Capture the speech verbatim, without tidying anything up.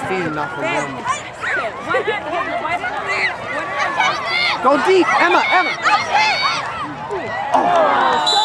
feeding off of them. Why didn't why didn't Go deep, Emma, Emma. Oh.